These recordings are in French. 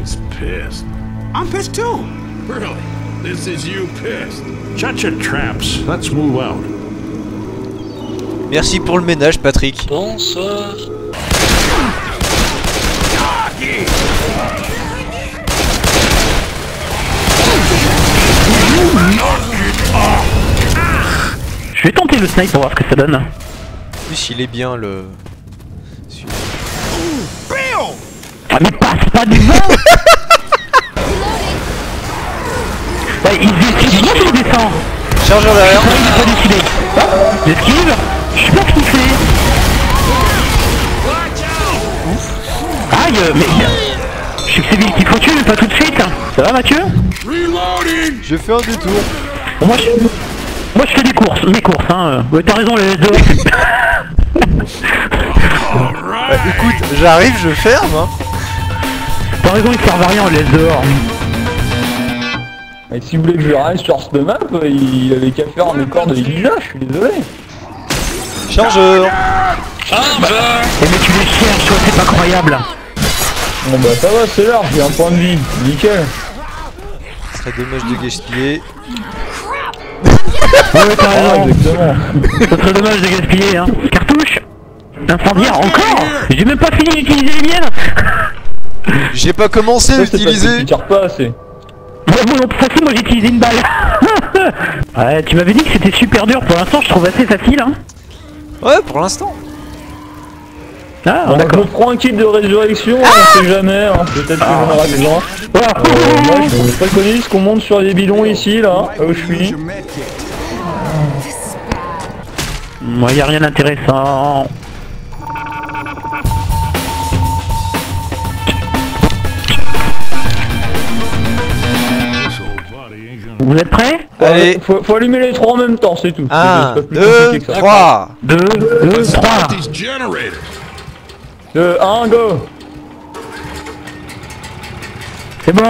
He's pissed. I'm pissed too. Really? This is you pissed. Shut your traps. Let's move out. Merci pour le ménage, Patrick. Bonsoir. Je vais tenter le snipe pour voir ce que ça donne. En plus, il est bien le. Ah mais passe pas du vent. Ouais, il esquive bien sur le descend. Chargeur derrière. Il est pas décidé. J'esquive. Je sais pas ce qu'il fait. Aïe, mais... Je sais que c'est lui qu'il faut tuer, mais pas tout de suite. Ça va, Mathieu? Reloading! Je fais un détour. Bon, moi je fais des courses, mes courses, hein. Ouais, t'as raison, les deux. Alright! Écoute, j'arrive, je ferme. Hein. T'as raison, ils servent à rien, on les laisse dehors. Et si vous voulez que je reste sur cette map, il avait qu'à faire un écart de Elisa, je suis désolé. Chargeur. Eh mais tu les cherches, toi, c'est pas croyable. Bon bah ça va, c'est large, j'ai un point de vie, nickel. Ce serait dommage de gaspiller. Ouais, t'as raison. Exactement. Ça serait dommage de gaspiller, hein. Cartouche incendiaire, encore. J'ai même pas fini d'utiliser les miennes. J'ai pas commencé à Ça, c'est parce que utiliser. tu tires pas assez. Ouais, bon, de toute façon, moi j'ai utilisé une balle. Ouais, tu m'avais dit que c'était super dur, pour l'instant je trouve assez facile, hein. Ouais, pour l'instant. Ah, Bon, je d'accord. me prends un kit de résurrection, on sait jamais, hein. Peut-être que j'en aurai besoin. Moi je préconise qu'on monte sur les bidons ici, là, où je suis. Moi, y a rien d'intéressant. This old body ain't gonna. Vous êtes prêts? Allez. Faut allumer les trois en même temps, c'est tout. 1, C'est pas plus 2, compliqué que ça. 3. 2, 3. These generators. 2, 1, go! C'est bon.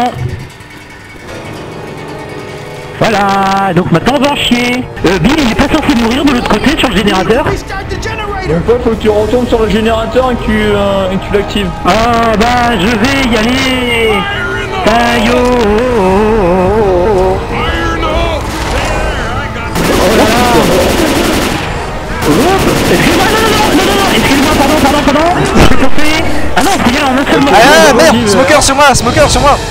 Voilà, donc maintenant on va en chier. Bill, il est pas censé mourir de l'autre côté sur le générateur? Restart the generator. Donc là, faut que tu retournes sur le générateur et que tu l'actives. Ah bah je vais y aller. Aïe oh, oh, oh, oh. Oh là là. Hop. Excuse-moi, non, excuse-moi, pardon. J'ai pensé. Ah non, c'est bien en un seul mot. Ah merde, smoker sur moi, smoker sur moi.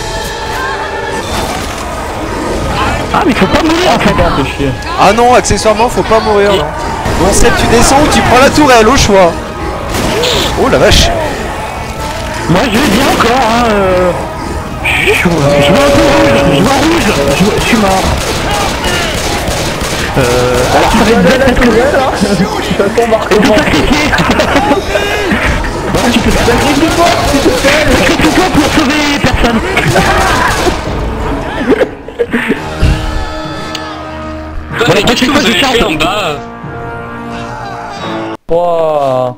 Ah mais faut pas mourir en fait. Fais chier. Ah non, accessoirement, faut pas mourir. Non. Bon, Seb, tu descends ou tu prends la tourelle au choix. Oh la vache. Moi je vais bien encore, hein. Je vois un peu rouge, je suis mort. Alors ça va être bête parce que... Ça tombe à Et tout sacrifier. Tu peux te sacrifier toi, s'il te plaît. Sacrifie-toi pour sauver personne. Mais qu'est-ce que vous avez fait en bas? 3,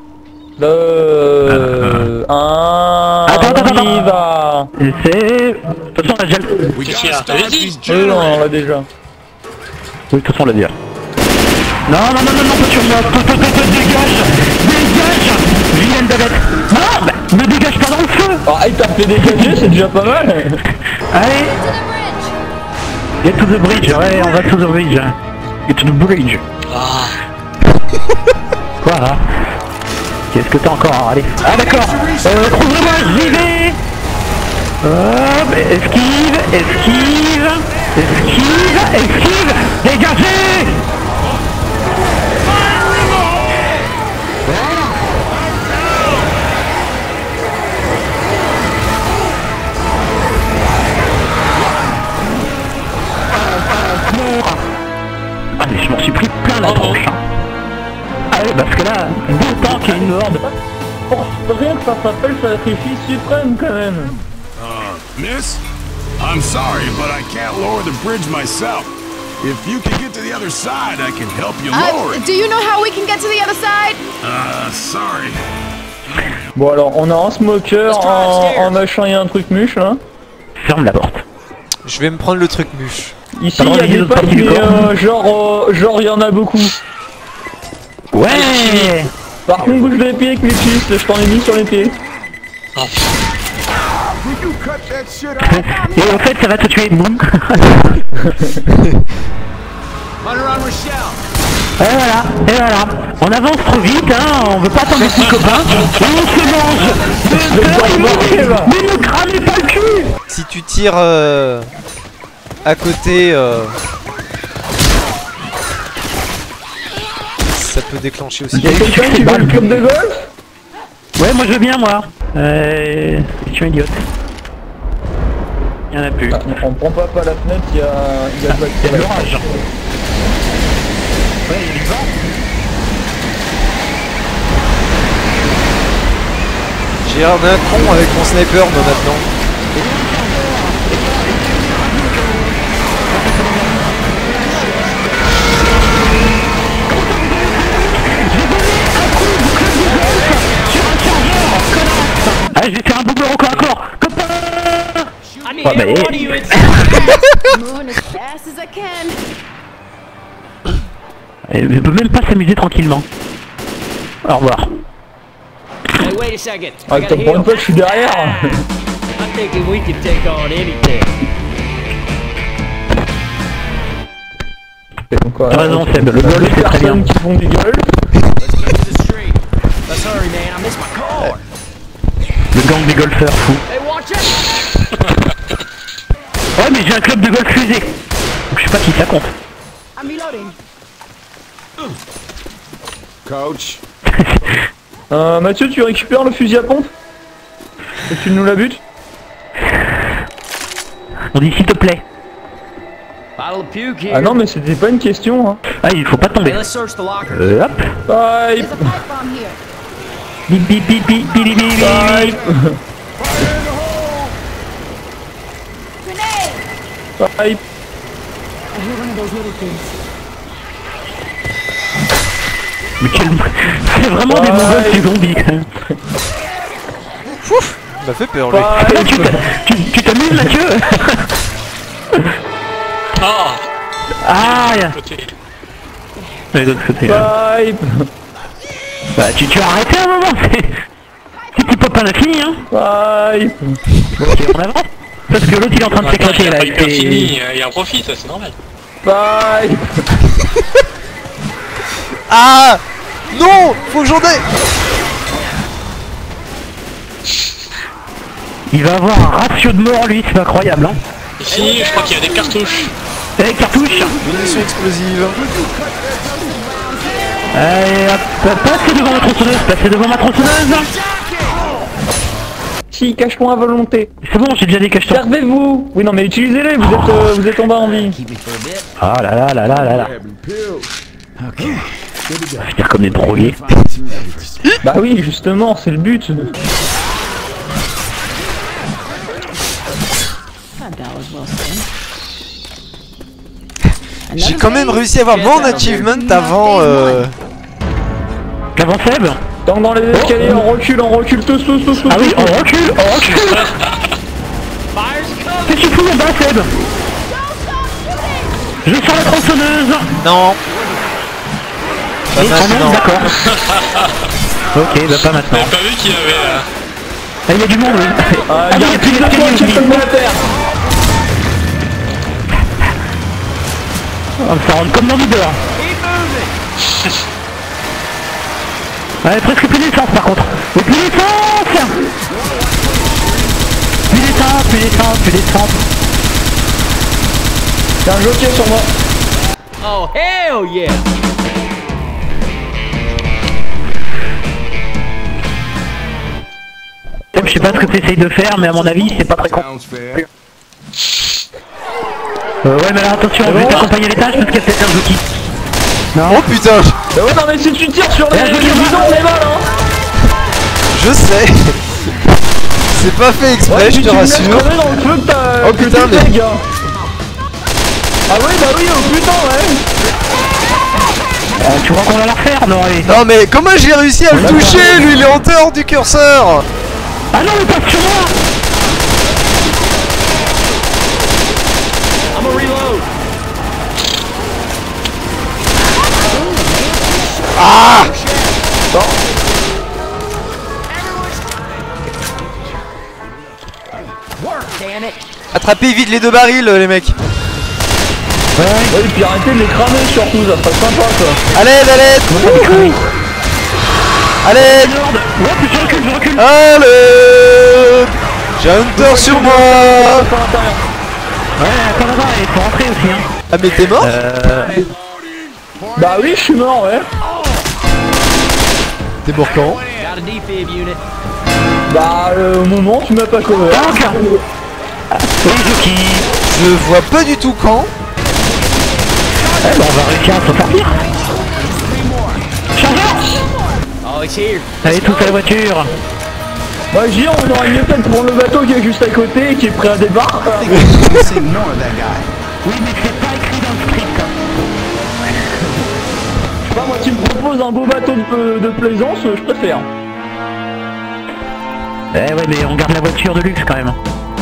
2, 1, Attends. on y va. Et c'est... De toute façon on l'a déjà... We Qu'est-ce gotta qu'il y a? stop Allez-y. these Oui, non, on generators. l'a déjà. Oui, de toute façon on l'a déjà. Non, pas sur moi. Dégage. Vilaine bébête. Non, me dégage pas dans le feu. Ah, il t'a fait dégager, c'est déjà pas mal. Allez. Get to the bridge, ouais, on va to the bridge. Get to the bridge. Ah. Quoi là? Qu'est-ce que t'as encore? Allez. Ah d'accord. Trouve-moi, j'y vais. Hop, esquive. Dégagez. Ah mais je m'en suis pris plein la tronche. Hein. Ah ouais, parce que là, d'autant qu'il y a une horde. Pour rien que ça s'appelle sacrifice suprême quand même. Miss? I'm sorry, but I can't lower the bridge myself. If you can get to the other side, I can help you lower it. Do you know how we can get to the other side? Sorry. Bon alors, on a un smoker, un machin et un truc muche là. Ferme la porte. Je vais me prendre le truc muche. Ici, il y a des potes, mais genre il y en a beaucoup. Ouais. Par contre, bouge les pieds avec les pistes, je t'en ai mis sur les pieds. Ah. Will you cut that shit out? Et en fait, ça va te tuer. Boum. Et voilà. On avance trop vite, hein. On veut pas attendre les petits copains. Et on se mange. Mais ne cramez pas le cul. Si tu tires à côté, ça peut déclencher aussi. Y'a quelqu'un qui veut le club de golf? Ouais, moi je veux bien, moi. Je suis un idiote. Y'en a plus. Ah, on prend pas la fenêtre, il y a de l'orage. Ouais, il y a du vent. J'ai un con avec mon sniper moi maintenant. Ah, je vais faire un double record à corps. Moving as fast as I can. Je peux même pas s'amuser tranquillement. Au revoir. Ah, t'as pour une fois que je suis derrière. T'as raison, Seb, le golf c'est très bien. Qui font du golf. Le gang des golfeurs fou. Ouais, mais j'ai un club de golf fusée. Donc je sais pas qui ça compte. I'm reloading. Coach. Mathieu, tu récupères le fusil à pompe? Et tu nous la butes? On dit s'il te plaît. Ah non, mais c'était pas une question, hein. Ah, il faut pas tomber. Hop. Bye. There's a pipe bomb here. Bip bip bip bip bip bip bip. Bye. Grenade! Bye. I hear one of those little things. Mais quel... C'est vraiment des mongols ces zombies. Ouf, il m'a fait peur lui. Tu t'amuses Mathieu? Ah de l'autre côté là. Bye. Bah tu vas arrêter un moment. Si tu peux pas la fini hein. Bye. Ok on avance. Parce que l'autre il est en train de s'éclater là. Il en profite, c'est normal. Bye. Ah non, faut que j'en ai. Il va avoir un ratio de mort lui, c'est incroyable hein. Ici, je crois qu'il y a des cartouches. Eh cartouche. Munitions explosives. Allez hop, passez devant ma tronçonneuse, passez devant ma tronçonneuse. Si, cache-toi à volonté. C'est bon, j'ai déjà des cachetons. Servez-vous. Oui non mais utilisez-les, vous êtes en bas en vie. Ah là là là là là là. Okay. On va finir comme des drogués. Bah oui, justement, c'est le but. J'ai quand même réussi à avoir mon achievement avant Qu'avant Seb. Donc dans les escaliers, on recule, tous. Ah oui, on recule. Qu'est-ce que tu fous là-bas Seb? Je sors la tronçonneuse. Non. Pas maintenant. D'accord. Ok, bah pas maintenant. T'avais pas vu qu'il y avait... Ah, il y a du monde oui. Il y a plus de gens qui tombent à terre. Ça rentre comme dans Leader. Ouais, presque plus d'essence par contre. Et plus d'essence. Plus d'essence. Il y a un jockey sur moi. Oh hell yeah! Je sais pas ce que tu essayes de faire, mais à mon avis, c'est pas très con. Ouais, mais alors attention, on va t'accompagner à l'étage parce qu'il y a peut-être un jockey. Non. Oh putain. Bah ouais, non, mais si tu tires sur les bidons, on les vole, hein. Je sais. C'est pas fait exprès, je te rassure. Dans le feu que oh putain, mais... gars. Ah oui, bah oui, oh putain, ouais. Tu crois qu'on va la refaire? Non, allez. Non mais comment j'ai réussi à le toucher? Lui il est en dehors du curseur. Ah non, mais pas sur moi. I'm a reload. Ah Attrapez vite les 2 barils les mecs. Ouais, et puis arrêtez de les cramer surtout, ça serait sympa quoi. Allez, allez. Allez. Ouais, puis je recule. Allez. J'ai un hunter sur moi. Ouais, attends, il faut rentrer aussi hein. Ah mais t'es mort Bah oui, je suis mort, ouais. T'es mort quand? Got a defib unit. Bah au moment tu m'as pas couvert. Je vois pas du tout quand. Eh bah on va réussir à s'en sortir. Chargeur. Oh, it's here. Allez tous à la voiture. Bah j'y on aurait mieux fait de prendre le bateau qui est juste à côté et qui est prêt à débarquer. Oui mais c'est pas écrit dans le script. Je sais pas, moi tu me proposes un beau bateau de plaisance, je préfère. Eh ouais mais on garde la voiture de luxe quand même.